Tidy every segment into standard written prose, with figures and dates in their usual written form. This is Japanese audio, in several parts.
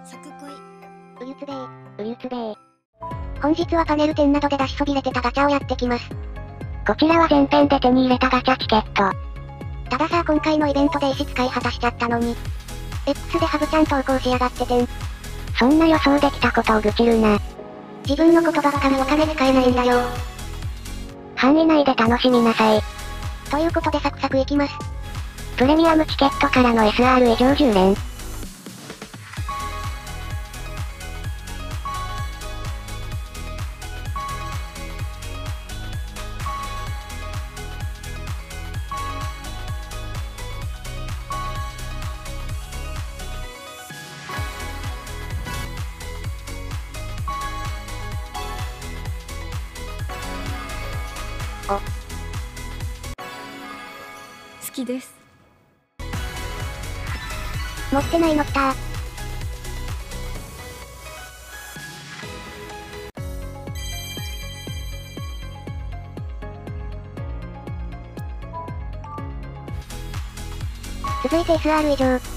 作恋。 うゆつべー。うゆつべー。本日はパネル展などで出しそびれてたガチャをやってきます。 こちらは前編で手に入れたガチャチケット。 たださ今回のイベントで石使い果たしちゃったのに。X でハブちゃん投稿しやがっててん。 そんな予想できたことを愚痴るな。 自分のことばっかりお金使えないんだよ。 範囲内で楽しみなさい。 ということでサクサクいきます。 プレミアムチケットからの SR 以上10連。 好きです。 持ってないの来た。続いて SR 以上。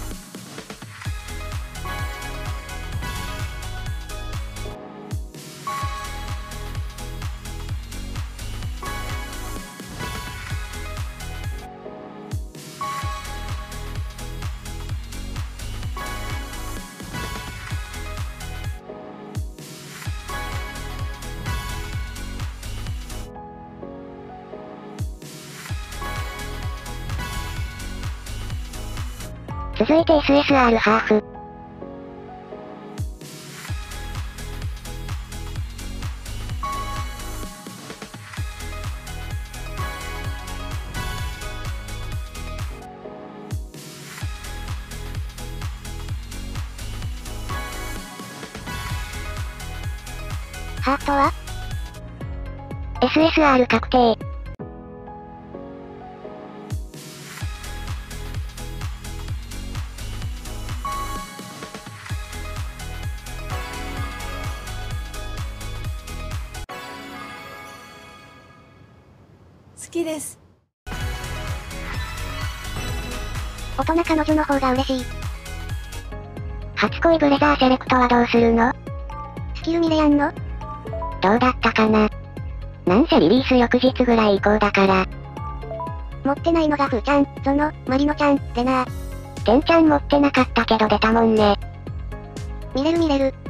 続いて SSR ハーフ。 ハーフとは SSR 確定。 好きです。 大人彼女の方が嬉しい。 初恋ブレザーセレクトはどうするの？ スキル見れやんの？ どうだったかな？なんせリリース翌日ぐらい以降だから。 持ってないのがふーちゃん、ゾノ、マリノちゃん、レナー。 ケンちゃん持ってなかったけど出たもんね。 見れる見れる。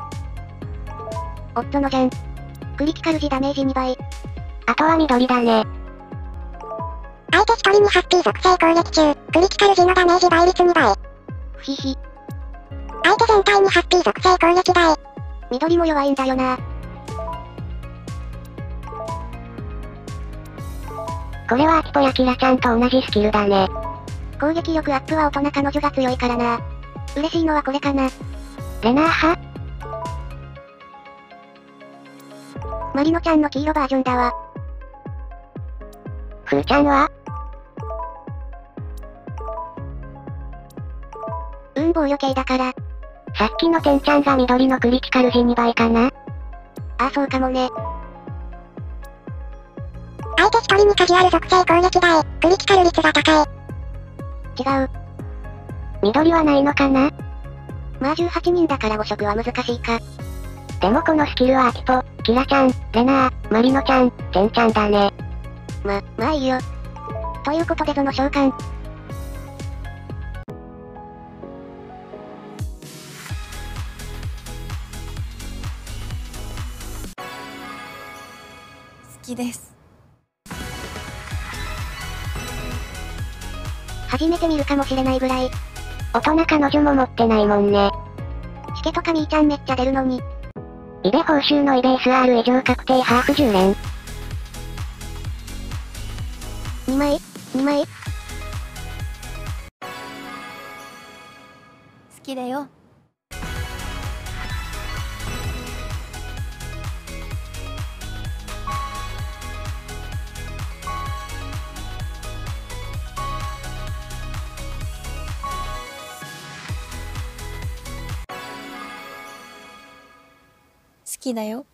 夫のじゃん。クリティカル時ダメージ2倍。 あとは緑だね。 相手一人にハッピー属性攻撃中、クリティカル時のダメージ倍率2倍。 ふひひ。 相手全体にハッピー属性攻撃倍。 緑も弱いんだよな。 これはアキポやキラちゃんと同じスキルだね。 攻撃力アップは大人彼女が強いからな。嬉しいのはこれかな。 レナー派？ マリノちゃんの黄色バージョンだわ。 ふーちゃんは？ 防御系だから。 さっきのテンちゃんが緑のクリティカル時2倍かな？ ああそうかもね。 相手一人にカジュアル属性攻撃倍、クリティカル率が高い。 違う。 緑はないのかな？ まあ18人だから5色は難しいか。 でもこのスキルはアキポ、キラちゃん、レナー、マリノちゃん、テンちゃんだね。 まあいいよ。ということでゾノ召喚。 好きです。 初めて見るかもしれないぐらい。 大人彼女も持ってないもんね。 シケとかミーちゃんめっちゃ出るのに。 イベ報酬のイベ SR 以上確定ハーフ10連。 2枚 ?2 枚好きだよ。好きだよ。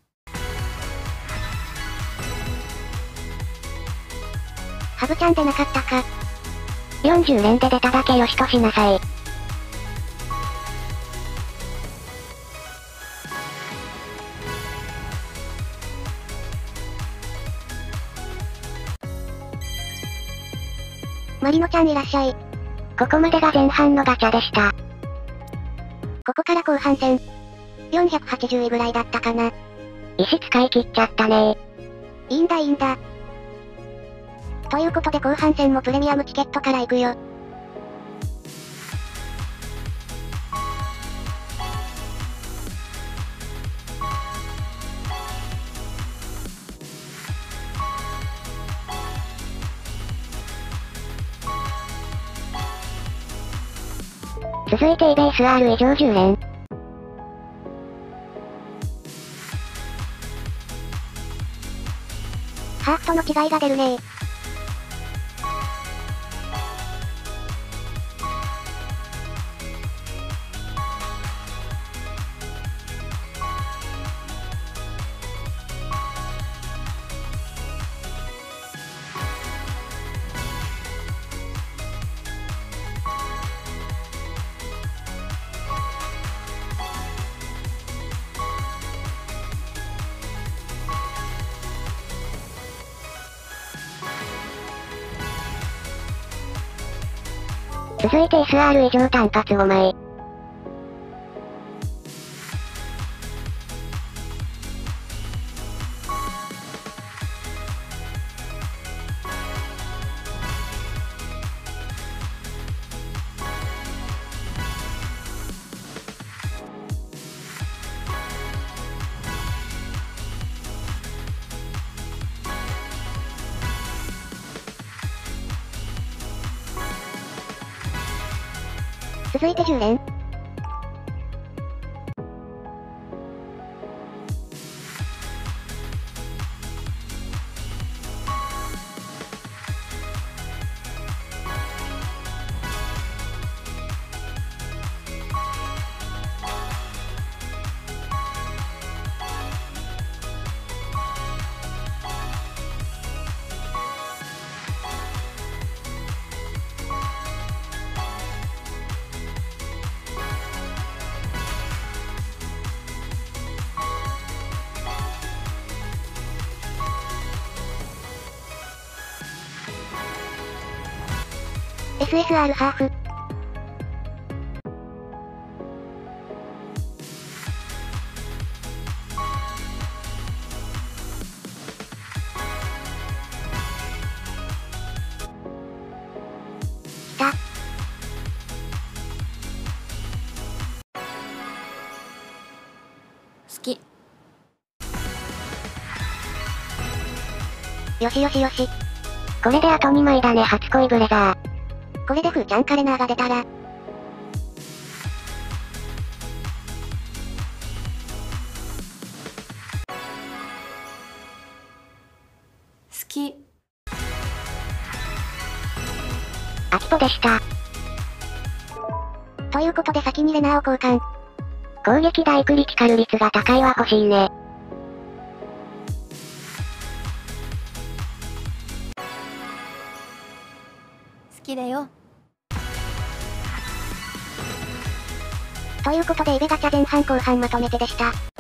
ハブちゃんでなかったか。 40連で出ただけよしとしなさい。 マリノちゃんいらっしゃい。 ここまでが前半のガチャでした。 ここから後半戦。480位ぐらいだったかな。 石使い切っちゃったねいいんだいいんだ。ということで後半戦もプレミアムチケットから行くよ。 続いてイベース R 以上10連。 ハーフとの違いが出るね。 続いて SR 以上単発5枚。 続いて10連。SSR ハーフ。来た。 好き。 よしよしよし。 これであと2枚だね。初恋ブレザー。 これでフーちゃんカレナーが出たら。 好き。 アキポでした。 ということで先にレナーを交換。 攻撃大クリティカル率が高いは欲しいね。 好きだよ。 ということでイベガチャ前半後半まとめてでした。